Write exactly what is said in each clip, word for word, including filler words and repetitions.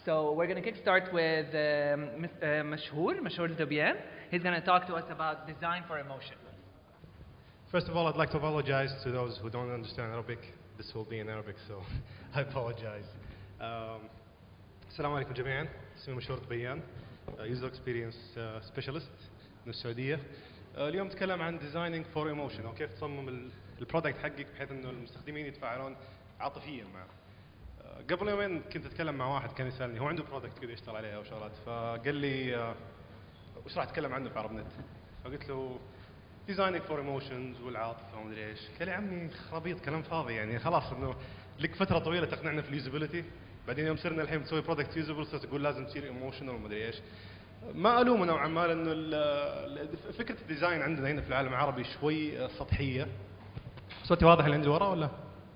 So we're going to kickstart with um, Mis- uh, Mashhour, Mashhour Zubian. He's going to talk to us about design for emotion. First of all, I'd like to apologize to those who don't understand Arabic. This will be in Arabic, so I apologize. Um, السلام عليكم جميعا. اسمي مشهور طبيان, user experience uh, specialist من السعودية. uh, اليوم نتكلم عن designing for emotion, او كيف تصمم البرودكت حقك بحيث انه المستخدمين يتفاعلون عاطفيا معه. uh, قبل يومين كنت اتكلم مع واحد كان يسالني هو عنده برودكت كذا يشتغل عليها وشغلات, فقال لي uh, وش راح اتكلم عنه في عرب نت؟ فقلت له designing for emotions والعاطفه ومدري ايش. قال لي عمي خرابيط كلام فاضي, يعني خلاص انه لك فتره طويله تقنعنا في اليوزابيلتي, بعدين يوم صرنا الحين بنسوي برودكت يوزابل صرت تقول لازم تصير ايموشنال ومدري ايش. ما الومه نوعا ما, لانه فكره الديزاين عندنا هنا في العالم العربي شوي سطحيه. صوتي واضح اللي عندي ورا ولا؟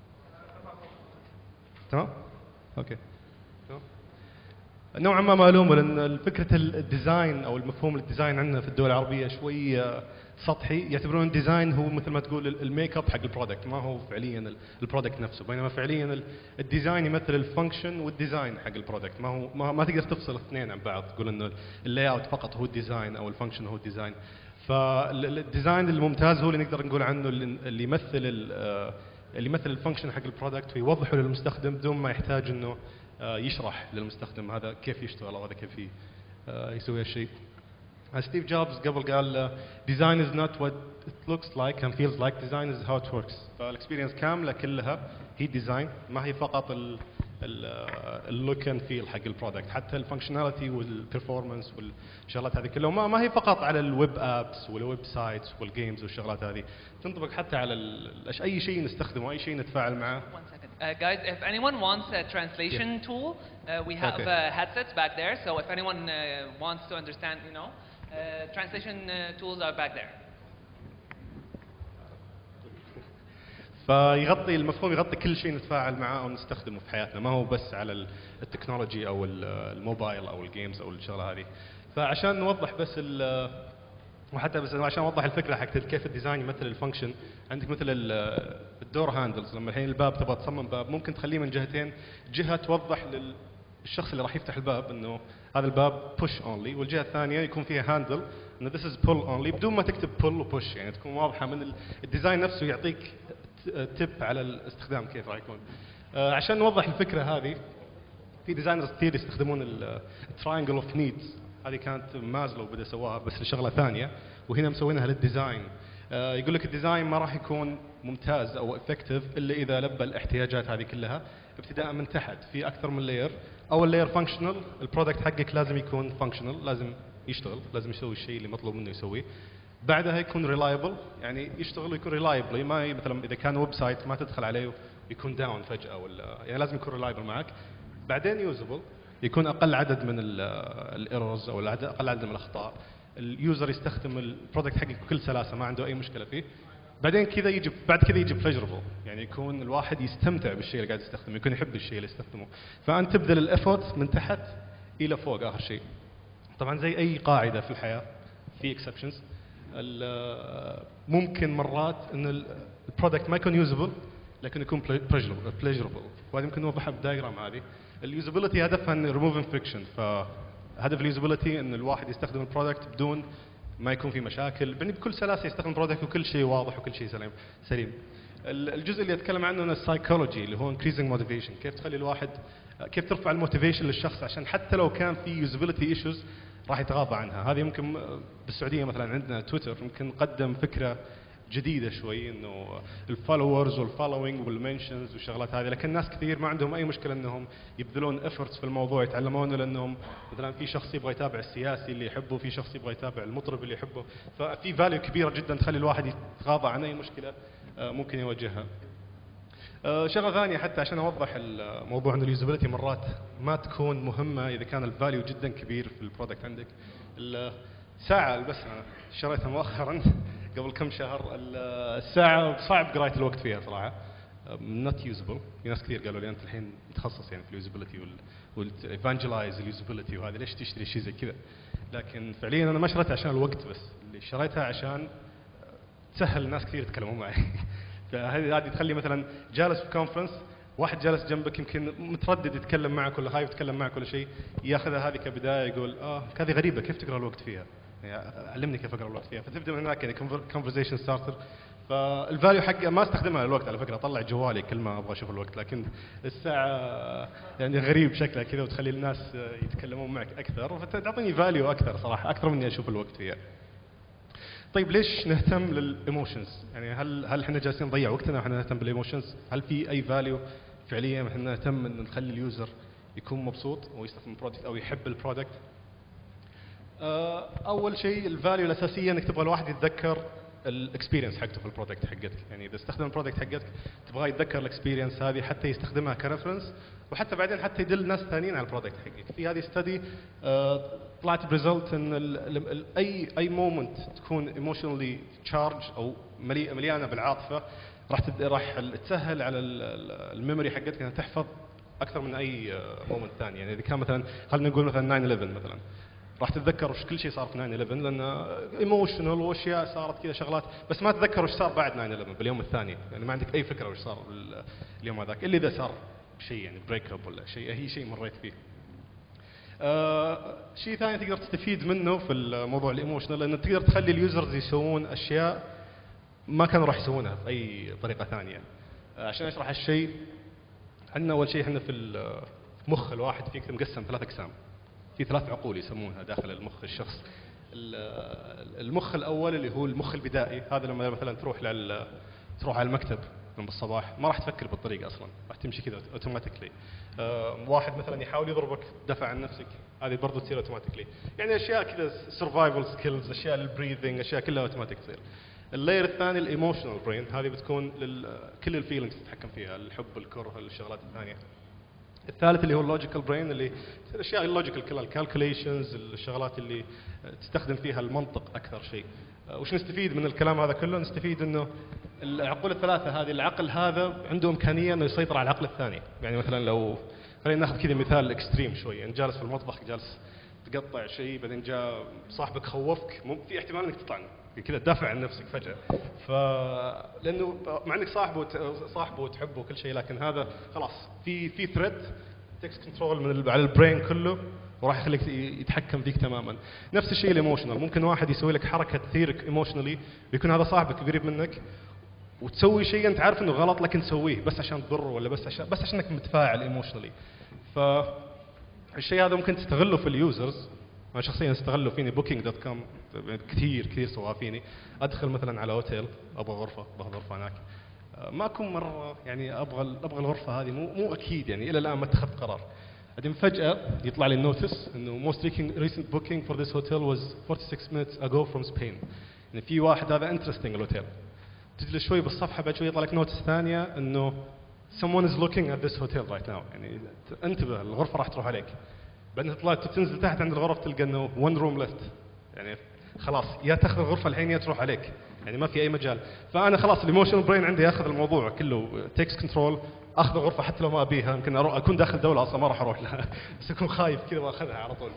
تمام؟ اوكي. تمام. نوعا ما ما الومه, لان فكره الديزاين او المفهوم الديزاين عندنا في الدول العربيه شوي سطحي. يعتبرون الديزاين هو مثل ما تقول الميك اب حق البرودكت, ما هو فعليا البرودكت نفسه, بينما فعليا الديزاين يمثل الفانكشن والديزاين حق البرودكت. ما هو ما, ما تقدر تفصل الاثنين عن بعض, تقول انه اللاي اوت فقط هو الديزاين او الفانكشن هو الديزاين. فالديزاين الممتاز هو اللي نقدر نقول عنه اللي يمثل اللي يمثل الفانكشن حق البرودكت ويوضحه للمستخدم بدون ما يحتاج انه يشرح للمستخدم هذا كيف يشتغل او هذا كيف يسوي هالشيء. ستيف جوبز قبل قال design is not what it looks like and feels like, design is how it works. فالاكسبيرينس كامله كلها هي ديزاين, ما هي فقط اللوك اند فيل حق البرودكت, حتى الفانكشناليتي والبرفورمانس والشغلات هذه كلها. ما, ما هي فقط على الويب ابس والويب سايتس والجيمز والشغلات هذه, تنطبق حتى على اي شيء نستخدمه, اي شيء نتفاعل معه. Uh, guys, if anyone wants a translation yeah. tool, uh, we have okay. uh, headsets back there. So if anyone uh, wants to understand, you know, uh, translation uh, tools are back there. فيغطي المفهوم يغطي كل شيء نتفاعل معه او نستخدمه في حياتنا, ما هو بس على التكنولوجي او الموبايل او الجيمز او الشغله هذه. فعشان نوضح بس وحتى بس عشان اوضح الفكره حق كيف الديزاين يمثل الفانكشن, عندك مثل الدور هاندلز. لما الحين الباب تبغى تصمم باب, ممكن تخليه من جهتين, جهه توضح للشخص اللي راح يفتح الباب انه هذا الباب بوش اونلي, والجهه الثانيه يكون فيها هاندل انه ذس از بول اونلي, بدون ما تكتب بول وبوش, يعني تكون واضحه من الديزاين نفسه, يعطيك تip على الاستخدام كيف راح يكون. آه عشان نوضح الفكره هذه, في ديزاينرز كثير يستخدمون التراينجل اوف نيدز. هذه كانت مازلو بدا سواها بس لشغله ثانيه, وهنا مسوينها للديزاين. آه يقول لك الديزاين ما راح يكون ممتاز او افكتيف الا اذا لبى الاحتياجات هذه كلها ابتداء من تحت في اكثر من لاير. اول لاير فانكشنال, البرودكت حقك لازم يكون فانكشنال, لازم يشتغل, لازم يسوي الشيء اللي مطلوب منه يسويه. بعدها يكون ريلايبل, يعني يشتغل ويكون ريلايبل, ما مثلا اذا كان ويب سايت ما تدخل عليه ويكون داون فجاه, ولا يعني لازم يكون ريلايبل معك. بعدين يوزبل, يكون اقل عدد من الايرورز او اقل عدد من الاخطاء, اليوزر يستخدم البرودكت حقك بكل سلاسه ما عنده اي مشكله فيه. بعدين كذا يجي بعد كذا يجي بليجربل, يعني يكون الواحد يستمتع بالشيء اللي قاعد يستخدمه, يكون يحب الشيء اللي يستخدمه. فانت تبذل الافورت من تحت الى فوق اخر شيء. طبعا زي اي قاعده في الحياه في اكسبشنز, ممكن مرات ان البرودكت ما يكون يوزبل لكن يكون بليجربل, وهذه ممكن نوضحها بالدايجرام هذه. اليوزابيلتي هدفها ان ريموفينج فريكشن, فهدف اليوزابيلتي ان الواحد يستخدم البرودكت بدون ما يكون في مشاكل, بكل سلاسه يستخدم البرودكت وكل شيء واضح وكل شيء سليم سليم. الجزء اللي اتكلم عنه السايكولوجي اللي هو increasing موتيفيشن, كيف تخلي الواحد, كيف ترفع الموتيفيشن للشخص عشان حتى لو كان في يوزابيلتي ايشوز راح يتغاضى عنها. هذه ممكن بالسعوديه مثلا عندنا تويتر ممكن قدم فكره جديده شوي, انه الفولورز والفولوينج والمنشنز والشغلات هذه, لكن ناس كثير ما عندهم اي مشكله انهم يبذلون افورتس في الموضوع, يتعلمونه, لانهم مثلا في شخص يبغى يتابع السياسي اللي يحبه, في شخص يبغى يتابع المطرب اللي يحبه, ففي فاليو كبيره جدا تخلي الواحد يتغاضى عن اي مشكله ممكن يواجهها. شغله ثانيه حتى عشان اوضح الموضوع, ان اليوزابيلتي مرات ما تكون مهمه اذا كان الفاليو جدا كبير في البرودكت عندك. الساعه بس انا شريتها مؤخرا قبل كم شهر, الساعه صعب قرايه الوقت فيها صراحه, نوت يوزبل. في ناس كثير قالوا لي انت الحين متخصص يعني في اليوزابيلتي والايفانجلايز اليوزابيلتي وهذا, ليش تشتري شيء زي كذا؟ لكن فعليا انا ما شريتها عشان الوقت بس, اللي شريتها عشان تسهل الناس كثير يتكلمون معي. فهذه هذه تخلي مثلا جالس في كونفرنس واحد جالس جنبك يمكن متردد يتكلم معك ولا خايف يتكلم معك ولا شيء، ياخذها هذه كبدايه يقول اه هذه غريبه كيف تقرا الوقت فيها؟ يعني علمني كيف اقرا الوقت فيها، فتبدا من هناك يعني كونفرزيشن ستارتر. فالفاليو حقه ما استخدمها للوقت على فكره، اطلع جوالي كل ما ابغى اشوف الوقت، لكن الساعه يعني غريب شكلها كذا وتخلي الناس يتكلمون معك اكثر، فتعطيني فاليو اكثر صراحه، اكثر من اني اشوف الوقت فيها. طيب ليش نهتم للايموشنز؟ يعني هل هل احنا جالسين نضيع وقتنا واحنا نهتم بالايموشنز؟ هل في اي فاليو فعليا احنا نهتم ان نخلي اليوزر يكون مبسوط ويستخدم البرودكت او يحب البرودكت؟ اول شيء الفاليو الاساسيه انك تبغى الواحد يتذكر الاكسبيرينس حقته في البرودكت حقتك، يعني اذا استخدم البرودكت حقتك تبغاه يتذكر الاكسبيرينس هذه حتى يستخدمها كرفرنس، وحتى بعدين حتى يدل ناس ثانيين على البرودكت حقك. في هذه ستدي طلعت بريزلت ان ال ال اي اي مومنت تكون ايموشنالي تشارج او مليئه مليانه بالعاطفه راح راح تسهل على الميموري حقتك انها تحفظ اكثر من اي مومنت ثاني. يعني اذا كان مثلا خلينا نقول مثلا ناين إليفن مثلا، راح تتذكر وش كل شيء صار في ناين إليفن لانه ايموشنال واشياء صارت كذا شغلات، بس ما تتذكر وش صار بعد ناين إليفن باليوم الثاني، يعني ما عندك اي فكره وش صار اليوم هذاك الا اذا صار شيء يعني بريك اب ولا شيء هي شيء مريت فيه. آه شيء ثاني تقدر تستفيد منه في الموضوع الايموشنال، لانه تقدر تخلي اليوزرز يسوون اشياء ما كانوا راح يسوونها باي طريقه ثانيه. آه عشان اشرح هالشيء، عندنا اول شيء احنا في مخ الواحد فيك مقسم ثلاث اقسام، في ثلاث عقول يسمونها داخل المخ الشخص. المخ الاول اللي هو المخ البدائي، هذا لما مثلا تروح لل تروح على المكتب من الصباح ما راح تفكر بالطريقه اصلا، راح تمشي كذا اوتوماتيكلي. أه واحد مثلا يحاول يضربك دفع عن نفسك، هذه برضه تصير اوتوماتيكلي. يعني اشياء كذا سرفايفل سكيلز، اشياء البريذنج، اشياء كلها اوتوماتيك تصير. اللاير الثاني الايموشنال برين، هذه بتكون كل الفيلينجز تتحكم فيها، الحب الكره الشغلات الثانيه. الثالث اللي هو اللوجيكال برين، اللي الاشياء اللوجيكال كلها، الكالكوليشنز، الشغلات اللي تستخدم فيها المنطق اكثر شيء. وش نستفيد من الكلام هذا كله؟ نستفيد انه العقول الثلاثه هذه، العقل هذا عنده امكانيه انه يسيطر على العقل الثاني. يعني مثلا لو خلينا ناخذ كذا مثال اكستريم شوي، يعني جالس في المطبخ جالس تقطع شيء، بعدين جاء صاحبك خوفك، في احتمال انك تطعن كذا تدافع عن نفسك فجاه. ف لانه مع انك صاحبه صاحبه وتحبه وكل شيء، لكن هذا خلاص في في ثريت تكس كنترول من على البرين كله، وراح يخليك يتحكم فيك تماما. نفس الشيء الايموشنال، ممكن واحد يسوي لك حركه تثيرك ايموشنالي، بيكون هذا صاحبك قريب منك وتسوي شيء انت عارف انه غلط لكن تسويه بس عشان تضره، ولا بس عشان بس عشانك متفاعل ايموشنالي. فالشيء هذا ممكن تستغله في اليوزرز. انا شخصيا استغله فيني بوكينج دوت كوم كثير كثير سواها فيني. ادخل مثلا على اوتيل ابغى غرفه، ابغى غرفه هناك، ما اكون مره يعني ابغى ابغى الغرفه هذه، مو مو اكيد يعني الى الان ما اتخذت قرار. بعدين فجاه يطلع لي النوتس انه most recent booking for this hotel was forty-six minutes ago from Spain. يعني في واحد هذا انترستنج الاوتيل، تجلس شوي بالصفحه بعد شوي يطلع لك نوتس ثانيه انه someone is looking at this hotel right now، يعني انتبه الغرفه راح تروح عليك. بعدين تطلع تنزل تحت عند الغرف تلقى انه one room left، يعني خلاص يا تاخذ الغرفه الحين يا تروح عليك، يعني ما في اي مجال. فانا خلاص الايموشنال برين عندي ياخذ الموضوع كله تيكس كنترول، اخذ الغرفه حتى لو ما ابيها، يمكن اكون داخل دوله اصلا ما راح اروح لها بس اكون خايف كذا واخذها على طول.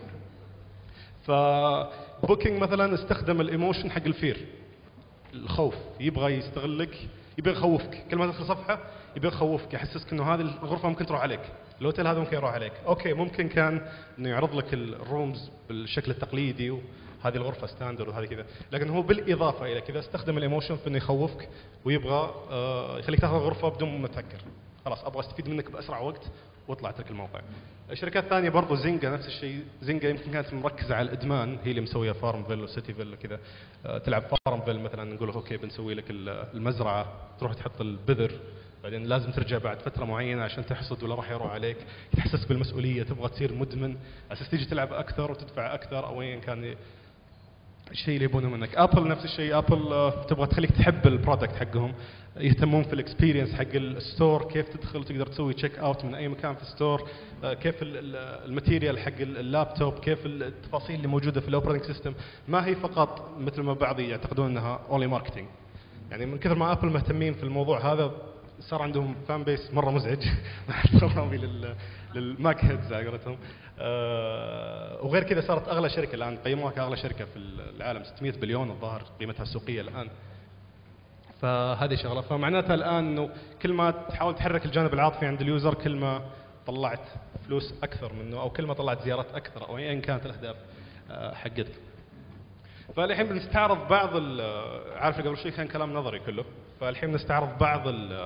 فبوكينج مثلا استخدم الايموشن حق الفير، الخوف، يبغى يستغلك، يبغى يخوفك، كل ما تدخل صفحه يبغى يخوفك، يحسسك انه هذه الغرفه ممكن تروح عليك، الاوتيل هذا ممكن يروح عليك. اوكي ممكن كان انه يعرض لك الرومز بالشكل التقليدي وهذه الغرفه ستاندرد وهذه كذا، لكن هو بالاضافه الى كذا استخدم الايموشن في انه يخوفك ويبغى آه يخليك تاخذ الغرفه بدون ما تفكر، خلاص ابغى استفيد منك باسرع وقت واطلع اترك الموقع. الشركات الثانيه برضو زينجا نفس الشيء، زينجا يمكن كانت مركزه على الادمان، هي اللي مسويه فارم فيل وسيتي فيل وكذا. آه تلعب فارم فيل مثلا، نقول لك اوكي بنسوي لك المزرعه، تروح تحط البذر، بعدين لازم ترجع بعد فتره معينه عشان تحصد ولا راح يروح عليك، تحسسك بالمسؤوليه، تبغى تصير مدمن اساس تيجي تلعب اكثر وتدفع اكثر او ايا كان الشيء اللي يبونه منك. ابل نفس الشيء، ابل آه تبغى تخليك تحب البرودكت حقهم، يهتمون في الاكسبيرينس حق الستور، كيف تدخل وتقدر تسوي تشيك اوت من اي مكان في الستور، آه كيف الماتيريال حق اللابتوب، كيف التفاصيل اللي موجوده في الاوبريتنج سيستم، ما هي فقط مثل ما بعض يعتقدون انها اونلي ماركتينج. يعني من كثر ما ابل مهتمين في الموضوع هذا صار عندهم فان بيس مره مزعج للماك هيدز على قولتهم. أه وغير كذا صارت اغلى شركه الان، قيموها كاغلى شركه في العالم، ستمئة بليون الظاهر قيمتها السوقيه الان. فهذه شغله. فمعناتها الان انه كل ما تحاول تحرك الجانب العاطفي عند اليوزر كل ما طلعت فلوس اكثر منه، او كل ما طلعت زيارات اكثر، او ايا كانت الاهداف حقتك. فالحين بنستعرض بعض عارف قبل شوي كان كلام نظري كله، فالحين بنستعرض بعض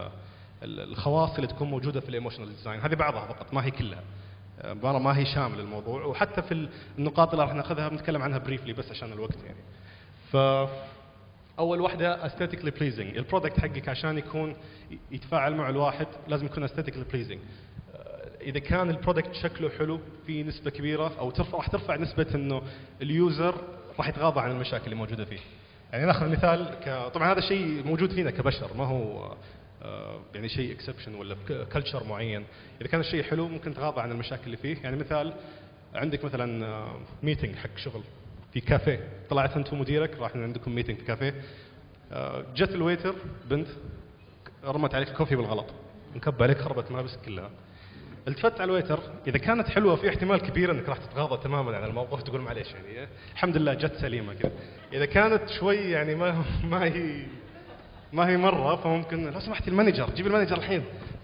الخواص اللي تكون موجوده في الايموشنال ديزاين. هذه بعضها فقط ما هي كلها، ما هي شامل الموضوع. وحتى في النقاط اللي راح ناخذها بنتكلم عنها بريفلي بس عشان الوقت يعني. ف اول واحده aesthetically pleasing. البرودكت حقك عشان يكون يتفاعل مع الواحد لازم يكون aesthetically pleasing. اذا كان البرودكت شكله حلو في نسبه كبيره او ترفع راح ترفع نسبه انه اليوزر راح يتغاضى عن المشاكل اللي موجوده فيه. يعني ناخذ مثال ك... طبعا هذا الشيء موجود فينا كبشر، ما هو يعني شيء اكسبشن ولا كلتشر معين. اذا كان الشيء حلو ممكن تغاضى عن المشاكل اللي فيه. يعني مثال عندك مثلا ميتنج حق شغل في كافيه، طلعت انت ومديرك راح عندكم ميتنج في كافيه، جت الويتر بنت رمت عليك كوفي بالغلط، انكب عليك خربت ملابسك كلها. التفت على الويتر، اذا كانت حلوه في احتمال كبير انك راح تتغاضى تماما عن الموقف تقول معليش يعني الحمد لله جت سليمه كذا. اذا كانت شوي يعني ما ما هي ما هي مره فممكن لو سمحت المانجر جيب المانجر الحين.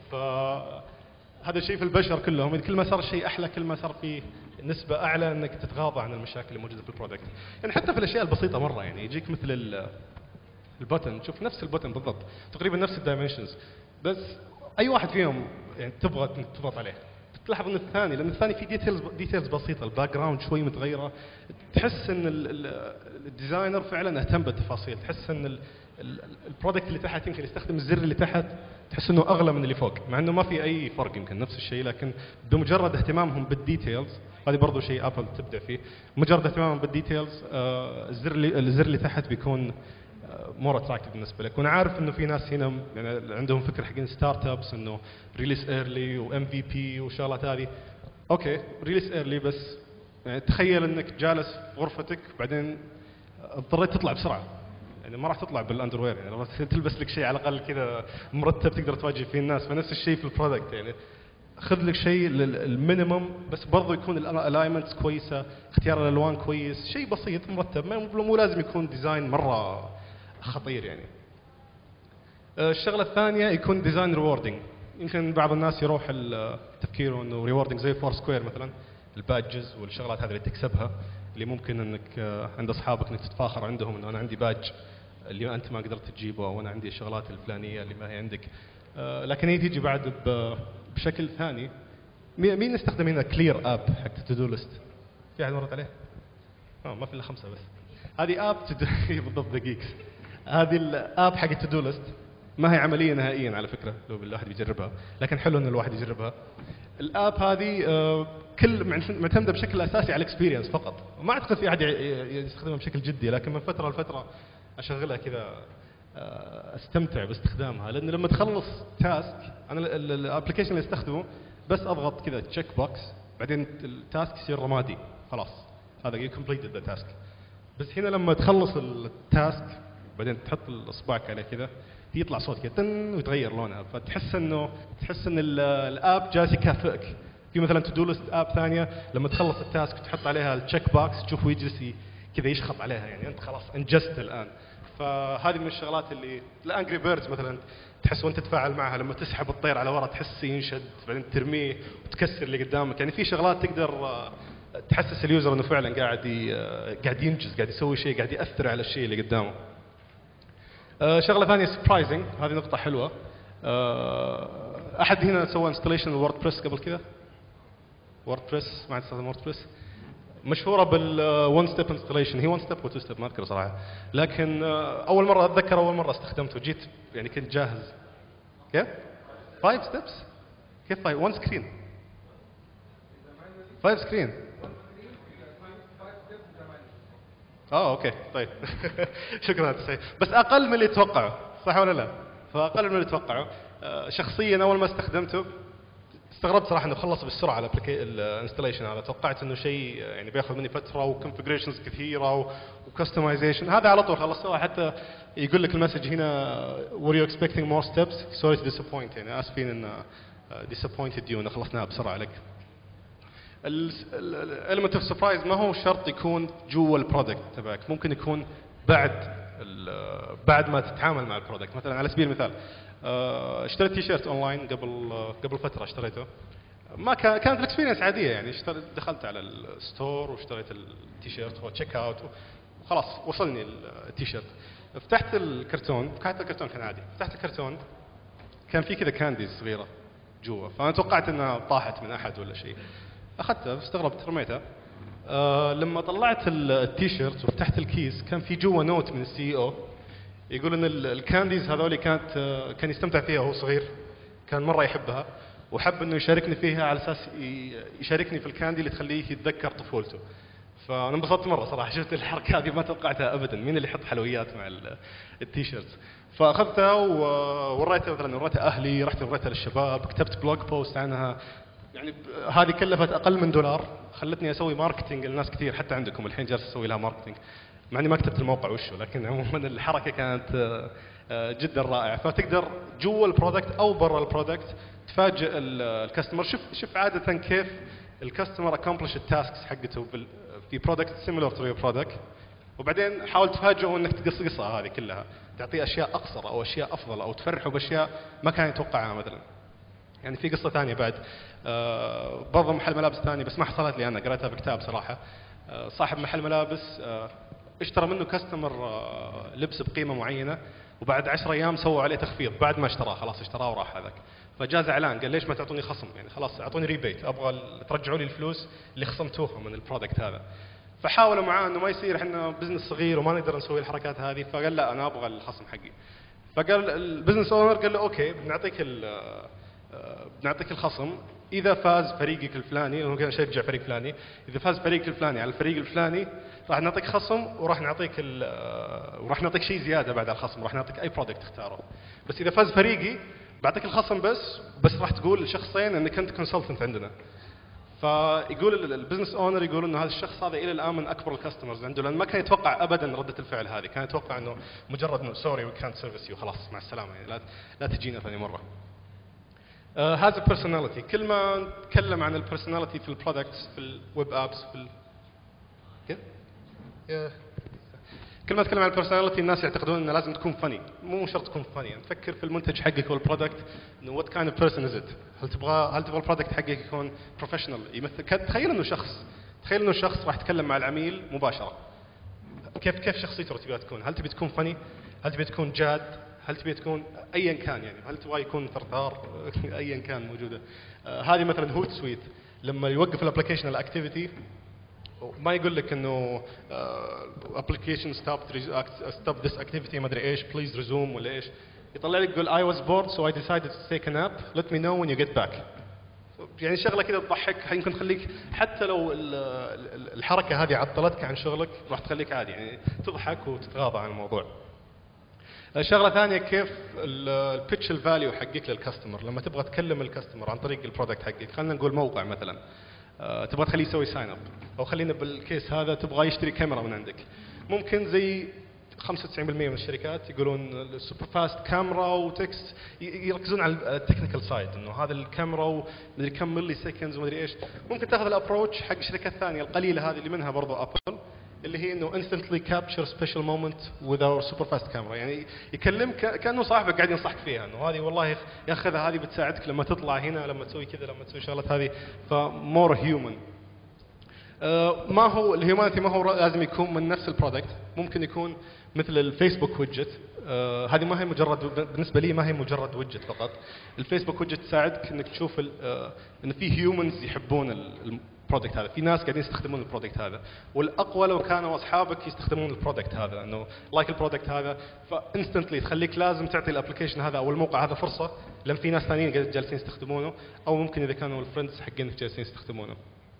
فهذا الشيء في البشر كلهم، كل ما صار الشيء احلى كل ما صار في نسبه اعلى انك تتغاضى عن المشاكل اللي موجوده في البرودكت. يعني حتى في الاشياء البسيطه مره، يعني يجيك مثل البوتن، تشوف نفس البوتن بالضبط تقريبا نفس الدايمنشنز، بس اي واحد فيهم يعني تبغى تضغط عليه تلاحظ ان الثاني، لان الثاني في ديتيلز ديتيلز بسيطه، الباك جراوند شوي متغيره، تحس ان الديزاينر فعلا اهتم بالتفاصيل، تحس ان البرودكت اللي تحت يمكن يستخدم الزر اللي تحت تحس انه اغلى من اللي فوق، مع انه ما في اي فرق يمكن نفس الشيء، لكن بمجرد اهتمامهم بالديتيلز، هذه برضو شيء ابل تبدع فيه، مجرد اهتمامهم بالديتيلز آه الزر اللي الزر اللي تحت بيكون مور اتراكتيف بالنسبه لك. وانا عارف انه في ناس هنا يعني عندهم فكره حقين ستارت ابس انه ريليس ايرلي وام في بي وشغلات هذه. اوكي ريليس ايرلي، بس يعني تخيل انك جالس في غرفتك بعدين اضطريت تطلع بسرعه، يعني ما راح تطلع بالاندروير، يعني راح تلبس لك شيء على الاقل كذا مرتب تقدر تواجه فيه الناس. فنفس الشيء في البرودكت، يعني خذ لك شيء المينيمم بس برضه يكون الالاينمنتس كويسه، اختيار الالوان كويس، شيء بسيط مرتب، مو لازم يكون ديزاين مره خطير يعني. الشغله الثانيه يكون ديزاين ريوردنج. يمكن بعض الناس يروح التفكير انه ريوردنج زي فور سكوير مثلا، البادجز والشغلات هذه اللي تكسبها، اللي ممكن انك عند اصحابك انك تتفاخر عندهم انه انا عندي باج اللي انت ما قدرت تجيبه، وانا عندي الشغلات الفلانيه اللي ما هي عندك. لكن هي تيجي بعد بشكل ثاني. مين يستخدم هنا كلير اب حق تو دو ليست؟ في احد مرت عليه؟ اه ما في الا خمسه بس. هذه اب بالضبط دقيقه. هذه الاب حق تو دو ليست ما هي عمليه نهائيا على فكره لو الواحد بيجربها، لكن حلو ان الواحد يجربها. الاب هذه كل معتمده بشكل اساسي على الاكسبيرينس فقط، ما اعتقد في احد يستخدمها بشكل جدي، لكن من فتره لفتره اشغلها كذا استمتع باستخدامها، لان لما تخلص تاسك انا الابلكيشن اللي استخدمه بس اضغط كذا تشيك بوكس، بعدين التاسك يصير رمادي خلاص، هذا يو كومبليتد ذا تاسك. بس هنا لما تخلص التاسك بعدين تحط اصبعك عليه كذا يطلع صوت كذا تن ويتغير لونها، فتحس انه تحس ان الاب جالس يكافئك. في مثلا تو دو ليست اب ثانيه لما تخلص التاسك تحط عليها التشيك بوكس تشوفه يجلس كذا يشخط عليها، يعني انت خلاص انجزت الان. فهذه من الشغلات اللي الانجري بيردز مثلا تحس وانت تتفاعل معها لما تسحب الطير على ورا تحس ينشد بعدين ترميه وتكسر اللي قدامك. يعني في شغلات تقدر تحسس اليوزر انه فعلا قاعد قاعد ينجز، قاعد يسوي شيء، قاعد ياثر على الشيء اللي قدامه. شغله ثانيه سبرايزنج، هذه نقطه حلوه. احد هنا سوى انستليشن ووردبريس قبل كذا؟ ووردبريس ما تستخدم ووردبريس؟ مشهوره بالون ستيب انستليشن، هي ون ستيب وتو ستيب ما اذكر صراحه، لكن اول مره اتذكر اول مره استخدمته جيت يعني كنت جاهز. كيف؟ فايف ستيبس؟ كيف فايف؟ ون سكرين فايف سكرين اه اوكي طيب شكرا تسعيد، بس اقل من اللي يتوقعه صح ولا لا؟ فاقل من اللي يتوقعه. شخصيا اول ما استخدمته استغربت صراحه انه خلص بالسرعه الانستليشن هذا، توقعت انه شيء يعني بياخذ مني فتره وكونفجريشنز كثيره وكستمايزيشن، هذا على طول خلصوها. حتى يقول لك المسج هنا were you expecting more steps sorry to disappoint، يعني اسفين ان disappointed you ان خلصناها بسرعه لك. element of surprise ما هو شرط يكون جوا البرودكت تبعك، ممكن يكون بعد ال- بعد ما تتعامل مع البرودكت. مثلا على سبيل المثال آه، اشتريت تي شيرت اونلاين قبل آه، قبل فتره اشتريته. ما كان كانت الاكسبيرينس عاديه يعني، اشتريت دخلت على الستور واشتريت التي شيرت وتشيك اوت وخلاص وصلني التي شيرت. فتحت الكرتون، فتحت الكرتون كان عادي، فتحت الكرتون كان في كذا كانديز صغيره جوا، فانا توقعت انها طاحت من احد ولا شيء. اخذتها استغربت رميتها. أه لما طلعت ال- التيشيرت وفتحت الكيس كان في جوا نوت من السي او يقول ان ال- الكانديز هذولي كانت آه، كان يستمتع فيها وهو صغير، كان مره يحبها وحب انه يشاركني فيها على اساس ي- يشاركني في الكاندي اللي تخليه يتذكر طفولته. فانا انبسطت مره صراحه، شفت الحركه هذه ما توقعتها ابدا، مين اللي يحط حلويات مع ال- التيشيرت. فاخذتها ووريتها، مثلا وريتها اهلي، رحت وريتها للشباب، كتبت بلوج بوست عنها. يعني ب- هذه كلفت اقل من دولار، خلتني اسوي ماركتينج لناس كثير حتى عندكم الحين جالس اسوي لها ماركتينج، مع اني ما كتبت الموقع وشه، لكن عموما الحركه كانت آه، آه، جدا رائعه. فتقدر جوا البرودكت او برا البرودكت تفاجئ ال- الكاستمر. شوف شوف عاده كيف الكاستمر اكمبلش التاسكس حقته بال- في برودكت سيميلر تو يور برودكت، وبعدين حاول تفاجئه انك تقصقصها هذه كلها، تعطيه اشياء اقصر او اشياء افضل او تفرحه باشياء ما كان يتوقعها مثلا. يعني في قصة ثانية بعد، آه، برضه محل ملابس ثاني بس ما حصلت لي أنا، قريتها في كتاب صراحة. آه، صاحب محل ملابس آه، اشترى منه كاستمر آه، لبس بقيمة معينة، وبعد عشر أيام سووا عليه تخفيض بعد ما اشتراه، خلاص اشتراه وراح هذاك. فجاء زعلان قال ليش ما تعطوني خصم، يعني خلاص اعطوني ريبيت، ابغى ال- ترجعوا لي الفلوس اللي خصمتوها من البرودكت هذا. فحاولوا معاه انه ما يصير، احنا بزنس صغير وما نقدر نسوي الحركات هذه، فقال لا انا ابغى الخصم حقي. فقال البزنس اونر قال له اوكي بنعطيك ال- آه، بنعطيك الخصم اذا فاز فريقك الفلاني، هو كان يشجع فريق فلاني، اذا فاز فريقك الفلاني على الفريق الفلاني راح نعطيك خصم، وراح نعطيك ال- آه، وراح نعطيك شيء زياده بعد الخصم، راح نعطيك اي برودكت تختاره. بس اذا فاز فريقي بعطيك الخصم بس بس راح تقول لشخصين انك انت كونسلتنت عندنا. فيقول ال- البزنس اونر يقول انه هذا الشخص هذا الى الان من اكبر الكاستمرز عنده، لان ما كان يتوقع ابدا رده الفعل هذه، كان يتوقع انه مجرد انه سوري وي كانت سيرفيس يو خلاص مع السلامه، يعني لا لا تجينا ثاني مره. هذا بيرسوناليتي، كل ما نتكلم عن البيرسوناليتي في البرودكتس في الويب ابس في ال... كيف؟ يا- كل ما نتكلم عن البيرسوناليتي الناس يعتقدون انه لازم تكون فني، مو شرط تكون فني، يعني تفكر في المنتج حقك والبرودكت انه وات كايند اوف بيرسون از ات، هل تبغى هل تبغى البرودكت حقك يكون بروفيشنال يمثل، تخيل انه شخص تخيل انه شخص راح يتكلم مع العميل مباشره، كيف كيف شخصيته تبغى تكون؟ هل تبي تكون فني؟ هل تبي تكون جاد؟ هل تبي تكون ايا كان يعني؟ هل تبغى يكون ثرثار؟ ايا كان موجوده. آه هذه مثلا هوت سويت لما يوقف الابلكيشن الاكتيفيتي ما يقول لك انه ابلكيشن ستوب ستوب ذس اكتيفيتي ما ادري ايش بليز ريزوم ولا ايش، يطلع لك يقول I was bored so I decided to take a nap let me know when you get back. يعني شغله كذا تضحك، يمكن تخليك حتى لو ال- ال- الحركه هذه عطلتك عن شغلك راح تخليك عادي يعني تضحك وتتغاضى عن الموضوع. شغله ثانيه كيف البيتش الفاليو حقك للكاستمر لما تبغى تكلم الكاستمر عن طريق البرودكت حقك. خلينا نقول موقع مثلا آه، تبغى تخليه يسوي ساين اب، او خلينا بالكيس هذا تبغى يشتري كاميرا من عندك، ممكن زي خمسة وتسعين بالمئة من الشركات يقولون السوبر فاست كاميرا وتكست، ي- يركزون على التكنيكال سايد انه هذا الكاميرا ومدري كم ملي سكندز ومدري ايش. ممكن تاخذ الابروتش حق الشركات الثانيه القليله هذه اللي منها برضو ابل، اللي هي انه instantly capture special moment with our super fast camera، يعني يكلمك كانه صاحبك قاعد ينصحك فيها انه هذه والله ياخذها هذه بتساعدك لما تطلع هنا، لما تسوي كذا، لما تسوي شغلات هذه، فمور هيومن. آه، ما هو الهيومانيتي ما هو لازم يكون من نفس البرودكت، ممكن يكون مثل الفيسبوك ويدجت. آه، هذه ما هي مجرد، بالنسبه لي ما هي مجرد ويدجت فقط. الفيسبوك ويدجت تساعدك انك تشوف ال- آه، ان في هيومنز يحبون ال- البرودكت هذا، في ناس قاعدين يستخدمون البرودكت هذا، والاقوى لو كانوا اصحابك يستخدمون البرودكت هذا، انه لايك البرودكت هذا، فانستنتلي تخليك لازم تعطي الابلكيشن هذا او الموقع هذا فرصه، لان في ناس ثانيين قاعدين جالسين يستخدمونه، او ممكن اذا كانوا الفريندز حقينك جالسين يستخدمونه.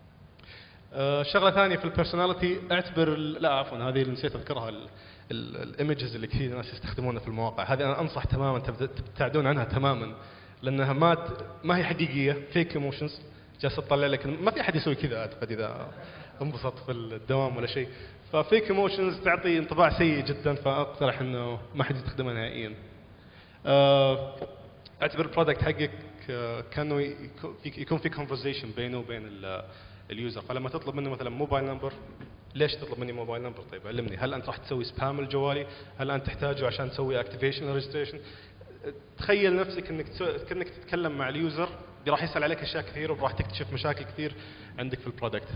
آه، شغله ثانيه في البيرسوناليتي اعتبر ال- لا عفوا هذه اللي نسيت اذكرها، الايمجز اللي كثير ناس يستخدمونها في المواقع، هذه انا انصح تماما تبد- تبتعدون عنها تماما، لانها ما ت- ما هي حقيقيه، فيك ايموشنز جالسه تطلع لك، ما في احد يسوي كذا اعتقد اذا انبسط في الدوام ولا شيء، ففيك ايموشنز تعطي انطباع سيء جدا، فاقترح انه ما حد يستخدمها نهائيا. آه، اعتبر البرودكت حقك آه، كانه يكون في يكون في كونفرزيشن بينه وبين ال- اليوزر، فلما تطلب منه مثلا موبايل نمبر ليش تطلب مني موبايل نمبر؟ طيب علمني، هل انت راح تسوي سبام لجوالي؟ هل انت تحتاجه عشان تسوي اكتيفيشن ريجستريشن؟ تخيل نفسك انك كانك تتكلم مع اليوزر اللي راح يسال عليك اشياء كثير وراح تكتشف مشاكل كثير عندك في البرودكت.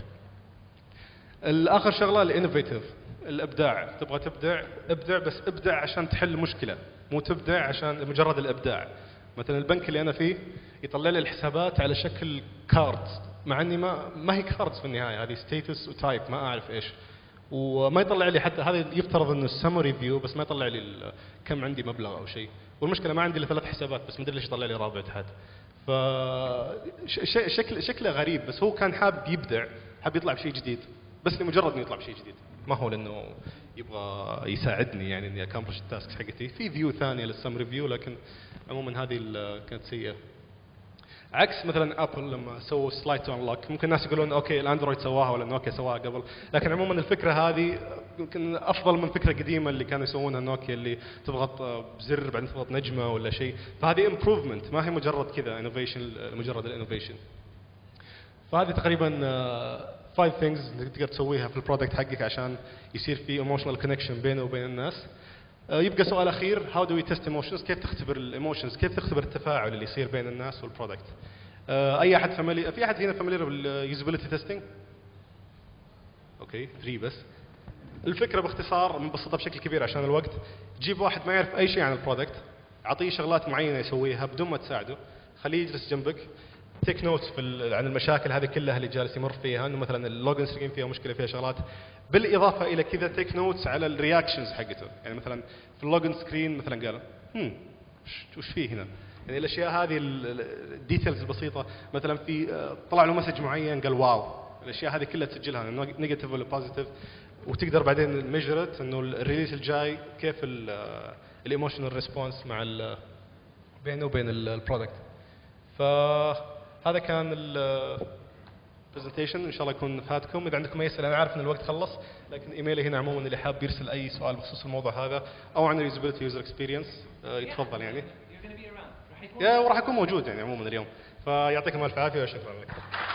الاخر شغله الانوفيتيف، الابداع. تبغى تبدع، ابدع، بس ابدع عشان تحل مشكله، مو تبدع عشان مجرد الابداع. مثلا البنك اللي انا فيه يطلع لي الحسابات على شكل كاردز، مع اني ما ما هي كاردز في النهايه، هذه ستيتس وتايب ما اعرف ايش، وما يطلع لي حتى هذا يفترض انه السمري فيو، بس ما يطلع لي كم عندي مبلغ او شيء. والمشكله ما عندي الا ثلاث حسابات بس، ما ادري ليش يطلع لي رابع تحت. ف شكل شكله غريب، بس هو كان حاب يبدع، حاب يطلع بشيء جديد، بس لمجرد انه يطلع بشيء جديد، ما هو لانه يبغى يساعدني يعني اني اكمبلش التاسك حقتي. في فيو ثانيه للسمري فيو، لكن عموما هذه كانت سيئه. عكس مثلا ابل لما سووا سلايد تو انلوك، ممكن الناس يقولون اوكي الاندرويد سواها ولا نوكيا سواها قبل، لكن عموما الفكره هذه يمكن افضل من فكره قديمه اللي كانوا يسوونها نوكيا، اللي تضغط بزر بعدين تضغط نجمه ولا شيء. فهذه امبروفمنت، ما هي مجرد كذا انوفيشن، مجرد الانوفيشن. فهذه تقريبا فايف ثينجز اللي تقدر تسويها في البرودكت حقك عشان يصير في ايموشنال كونكشن بينه وبين الناس. يبقى سؤال اخير، هاو دو وي تيست ايموشنز؟ كيف تختبر الايموشنز؟ كيف تختبر التفاعل اللي يصير بين الناس والبرودكت؟ اي احد فاميلي، في احد هنا فاميليار باليوزابيلتي تيستينج؟ اوكي ثري بس. الفكره باختصار مبسطه بشكل كبير عشان الوقت، جيب واحد ما يعرف اي شيء عن البرودكت، اعطيه شغلات معينه يسويها بدون ما تساعده، خليه يجلس جنبك، تيك نوتس في عن المشاكل هذه كلها اللي جالس يمر فيها، انه مثلا اللوجن سكرين فيها مشكله، فيها شغلات. بالاضافه الى كذا تيك نوتس على الرياكشنز حقته، يعني مثلا في اللوجن سكرين مثلا قال هم وش فيه هنا، يعني الاشياء هذه الديتيلز البسيطه. مثلا في طلع له مسج معين قال واو، الاشياء هذه كلها تسجلها نيجاتيف ولا بوزيتيف، وتقدر بعدين ميجرت انه الريليس الجاي كيف الايموشنال ريسبونس مع بينه وبين البرودكت. فهذا كان البرزنتيشن، ان شاء الله يكون فاتكم. اذا عندكم اي اسئله، انا عارف ان الوقت خلص، لكن ايميلي هنا عموما اللي حاب يرسل اي سؤال بخصوص الموضوع هذا او عن اليوزابيلتي يوزر اكسبيرينس يتفضل يعني. يا وراح اكون موجود يعني عموما اليوم. فيعطيكم الف عافيه وشكرا لكم.